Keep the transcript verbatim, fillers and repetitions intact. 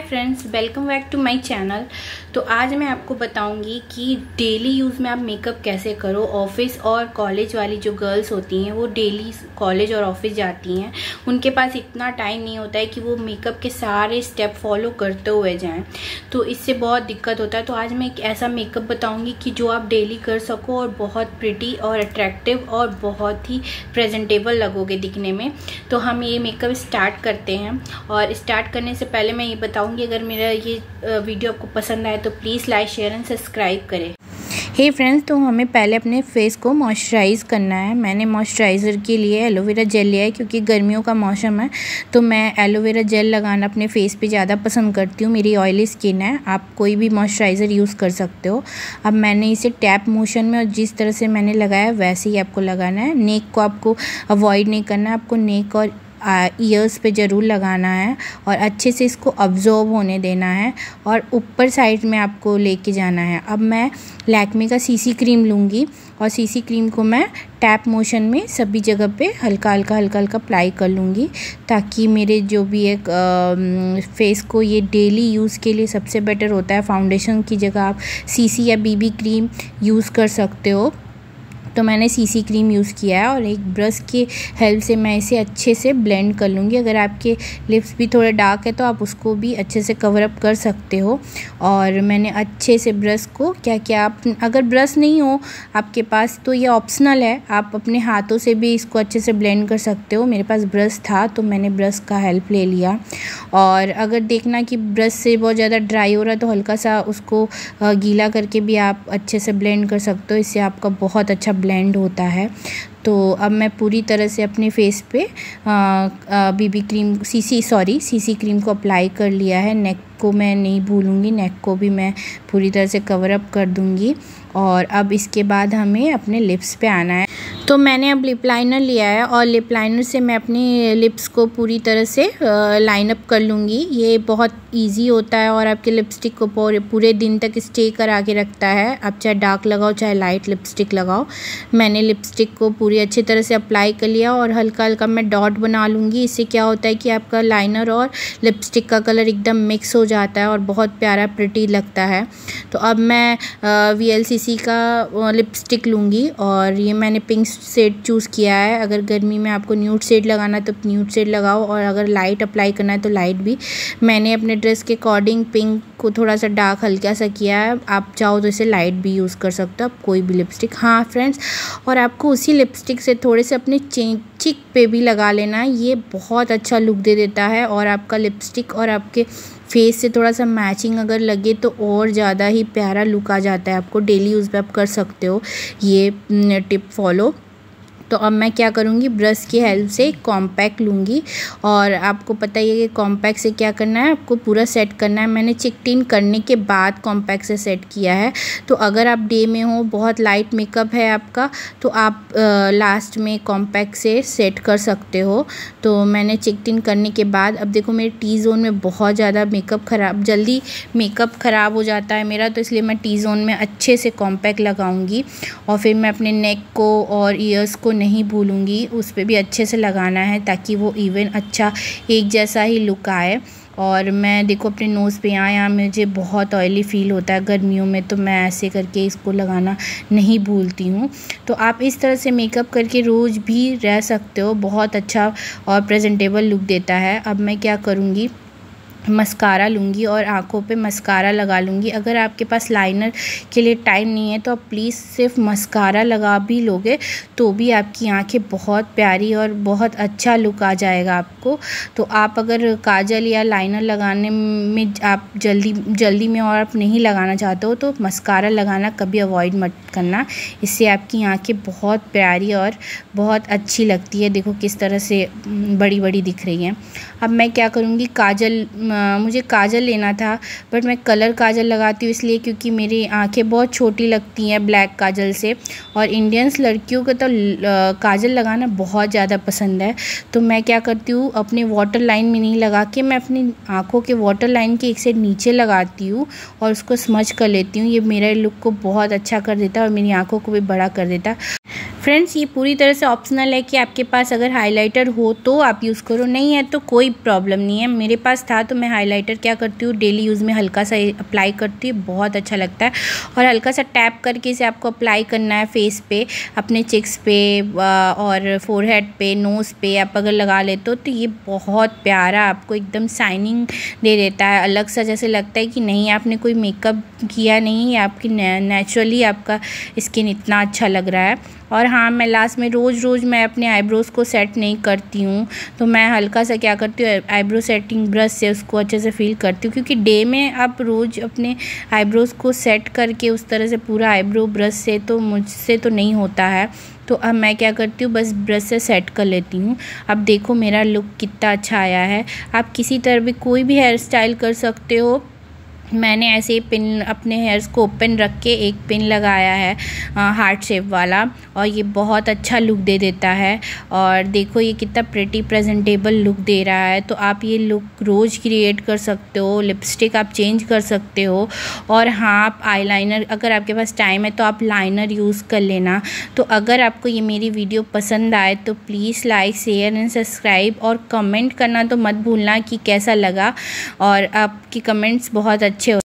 Friends, welcome back to my channel. तो आज मैं आपको बताऊंगी कि डेली यूज़ में आप मेकअप कैसे करो। ऑफिस और कॉलेज वाली जो गर्ल्स होती हैं वो डेली कॉलेज और ऑफिस जाती हैं, उनके पास इतना टाइम नहीं होता है कि वो मेकअप के सारे स्टेप फॉलो करते हुए जाएं, तो इससे बहुत दिक्कत होता है। तो आज मैं एक ऐसा मेकअप बताऊंगी कि जो आप डेली कर सको और बहुत प्रिटी और अट्रैक्टिव और बहुत ही प्रेजेंटेबल लगोगे दिखने में। तो हम ये मेकअप स्टार्ट करते हैं, और स्टार्ट करने से पहले मैं ये बताऊंगी, अगर मेरा ये वीडियो आपको पसंद आए तो please like share and subscribe करें। हे फ्रेंड्स, तो हमें पहले अपने फेस को मॉइस्चराइज़ करना है। मैंने मॉइस्चराइज़र के लिए एलोवेरा जेल लिया है, क्योंकि गर्मियों का मौसम है तो मैं एलोवेरा जेल लगाना अपने फेस पे ज़्यादा पसंद करती हूँ। मेरी ऑयली स्किन है, आप कोई भी मॉइस्चराइज़र यूज़ कर सकते हो। अब मैंने इसे टैप मोशन में और जिस तरह से मैंने लगाया वैसे ही आपको लगाना है। नेक को आपको अवॉइड नहीं करना है, आपको नेक और ईयर्स पे ज़रूर लगाना है और अच्छे से इसको अब्जॉर्ब होने देना है और ऊपर साइड में आपको लेके जाना है। अब मैं लैक्मे का सीसी क्रीम लूँगी और सीसी क्रीम को मैं टैप मोशन में सभी जगह पे हल्का हल्का हल्का हल्का अप्लाई कर लूँगी, ताकि मेरे जो भी एक आ, फेस को ये डेली यूज़ के लिए सबसे बेटर होता है। फाउंडेशन की जगह आप सीसी या बीबी क्रीम यूज़ कर सकते हो। तो मैंने सीसी क्रीम यूज़ किया है और एक ब्रश की हेल्प से मैं इसे अच्छे से ब्लेंड कर लूँगी। अगर आपके लिप्स भी थोड़े डार्क है तो आप उसको भी अच्छे से कवर अप कर सकते हो। और मैंने अच्छे से ब्रश को क्या क्या आप अगर ब्रश नहीं हो आपके पास तो ये ऑप्शनल है, आप अपने हाथों से भी इसको अच्छे से ब्लेंड कर सकते हो। मेरे पास ब्रश था तो मैंने ब्रश का हेल्प ले लिया। और अगर देखना कि ब्रश से बहुत ज़्यादा ड्राई हो रहा है तो हल्का सा उसको गीला करके भी आप अच्छे से ब्लेंड कर सकते हो, इससे आपका बहुत अच्छा ब्लेंड होता है। तो अब मैं पूरी तरह से अपने फेस पे BB cream CC sorry CC cream को अप्लाई कर लिया है। नेक को मैं नहीं भूलूंगी, नेक को भी मैं पूरी तरह से कवर अप कर दूंगी। और अब इसके बाद हमें अपने लिप्स पे आना है। तो मैंने अब लिप लाइनर लिया है और लिप लाइनर से मैं अपनी लिप्स को पूरी तरह से लाइन अप कर लूँगी। ये बहुत इजी होता है और आपके लिपस्टिक को पूरे दिन तक स्टे करा के रखता है। आप चाहे डार्क लगाओ चाहे लाइट लिपस्टिक लगाओ। मैंने लिपस्टिक को पूरी अच्छी तरह से अप्लाई कर लिया और हल्का हल्का मैं डॉट बना लूँगी। इससे क्या होता है कि आपका लाइनर और लिपस्टिक का कलर एकदम मिक्स हो जाता है और बहुत प्यारा प्रिटी लगता है। तो अब मैं वी एल सी सी का लिपस्टिक लूँगी और ये मैंने पिंक शेड चूज़ किया है। अगर गर्मी में आपको न्यूड शेड लगाना है तो न्यूड शेड लगाओ, और अगर लाइट अप्लाई करना है तो लाइट भी। मैंने अपने ड्रेस के अकॉर्डिंग पिंक को थोड़ा सा डार्क हल्का सा किया है। आप चाहो तो इसे लाइट भी यूज़ कर सकते हो, आप कोई भी लिपस्टिक। हाँ फ्रेंड्स, और आपको उसी लिपस्टिक से थोड़े से अपने चिक पे भी लगा लेना है। ये बहुत अच्छा लुक दे देता है और आपका लिपस्टिक और आपके फेस से थोड़ा सा मैचिंग अगर लगे तो और ज़्यादा ही प्यारा लुक आ जाता है। आपको डेली यूज़ पे आप कर सकते हो ये टिप फॉलो। तो अब मैं क्या करूँगी, ब्रश की हेल्प से कॉम्पैक्ट लूँगी और आपको पता ही है कि कॉम्पैक्ट से क्या करना है, आपको पूरा सेट करना है। मैंने चिक टिन करने के बाद कॉम्पैक्ट से सेट किया है। तो अगर आप डे में हो, बहुत लाइट मेकअप है आपका, तो आप आ, लास्ट में कॉम्पैक्ट से सेट कर सकते हो। तो मैंने चिक टिन करने के बाद अब देखो मेरे टी जोन में बहुत ज़्यादा मेकअप ख़राब जल्दी मेकअप ख़राब हो जाता है मेरा, तो इसलिए मैं टी जोन में अच्छे से कॉम्पैक्ट लगाऊँगी। और फिर मैं अपने नेक को और ईयर्स को नहीं भूलूंगी, उस पर भी अच्छे से लगाना है ताकि वो इवन अच्छा एक जैसा ही लुक आए। और मैं देखो अपने नोज़ पे यहाँ यहाँ मुझे बहुत ऑयली फील होता है गर्मियों में, तो मैं ऐसे करके इसको लगाना नहीं भूलती हूँ। तो आप इस तरह से मेकअप करके रोज़ भी रह सकते हो, बहुत अच्छा और प्रेजेंटेबल लुक देता है। अब मैं क्या करूँगी, मस्कारा लूँगी और आँखों पे मस्कारा लगा लूँगी। अगर आपके पास लाइनर के लिए टाइम नहीं है तो आप प्लीज़ सिर्फ मस्कारा लगा भी लोगे तो भी आपकी आँखें बहुत प्यारी और बहुत अच्छा लुक आ जाएगा आपको। तो आप अगर काजल या लाइनर लगाने में आप जल्दी जल्दी में और आप नहीं लगाना चाहते हो तो मस्कारा लगाना कभी अवॉइड मत करना, इससे आपकी आँखें बहुत प्यारी और बहुत अच्छी लगती है। देखो किस तरह से बड़ी बड़ी दिख रही हैं। अब मैं क्या करूँगी, काजल मुझे काजल लेना था बट मैं कलर काजल लगाती हूँ इसलिए क्योंकि मेरी आंखें बहुत छोटी लगती हैं ब्लैक काजल से, और इंडियंस लड़कियों को तो काजल लगाना बहुत ज़्यादा पसंद है। तो मैं क्या करती हूँ, अपने वाटर लाइन में नहीं लगा के मैं अपनी आंखों के वाटर लाइन के एक साइड नीचे लगाती हूँ और उसको स्मच कर लेती हूँ। ये मेरे लुक को बहुत अच्छा कर देता है और मेरी आंखों को भी बड़ा कर देता है। फ्रेंड्स ये पूरी तरह से ऑप्शनल है कि आपके पास अगर हाइलाइटर हो तो आप यूज़ करो, नहीं है तो कोई प्रॉब्लम नहीं है। मेरे पास था तो मैं हाइलाइटर क्या करती हूँ, डेली यूज़ में हल्का सा अप्लाई करती हूँ, बहुत अच्छा लगता है। और हल्का सा टैप करके इसे आपको अप्लाई करना है फेस पे, अपने चिक्स पे और फोरहेड पे, नोज़ पे आप अगर लगा लेते हो तो ये बहुत प्यारा आपको एकदम शाइनिंग दे देता है। अलग सा जैसे लगता है कि नहीं आपने कोई मेकअप किया नहीं है, आपकी नेचुरली आपका स्किन इतना अच्छा लग रहा है। और हाँ, मैं लास्ट में रोज़ रोज़ मैं अपने आईब्रोज़ को सेट नहीं करती हूँ, तो मैं हल्का सा क्या करती हूँ, आईब्रो सेटिंग ब्रश से उसको अच्छे से फील करती हूँ, क्योंकि डे में आप रोज़ अपने आईब्रोज़ को सेट करके उस तरह से पूरा आईब्रो ब्रश से तो मुझसे तो नहीं होता है। तो अब मैं क्या करती हूँ, बस ब्रश से सेट कर लेती हूँ। अब देखो मेरा लुक कितना अच्छा आया है। आप किसी तरह भी कोई भी हेयर स्टाइल कर सकते हो। मैंने ऐसे ही पिन अपने हेयर्स को ओपन रख के एक पिन लगाया है हार्ट शेप वाला, और ये बहुत अच्छा लुक दे देता है। और देखो ये कितना प्रिटी प्रेजेंटेबल लुक दे रहा है। तो आप ये लुक रोज़ क्रिएट कर सकते हो, लिपस्टिक आप चेंज कर सकते हो। और हाँ, आप आईलाइनर अगर आपके पास टाइम है तो आप लाइनर यूज़ कर लेना। तो अगर आपको ये मेरी वीडियो पसंद आए तो please like share and subscribe, और कमेंट करना तो मत भूलना कि कैसा लगा। और आपकी कमेंट्स बहुत अच्छे